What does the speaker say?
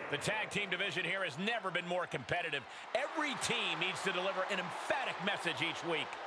The tag team division here has never been more competitive. Every team needs to deliver an emphatic message each week.